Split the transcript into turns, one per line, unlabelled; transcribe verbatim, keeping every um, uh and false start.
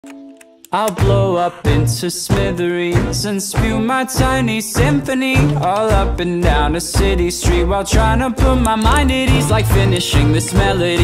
I'll blow up into smithereens and spew my tiny symphony all up and down a city street, while trying to put my mind at ease, like finishing this melody.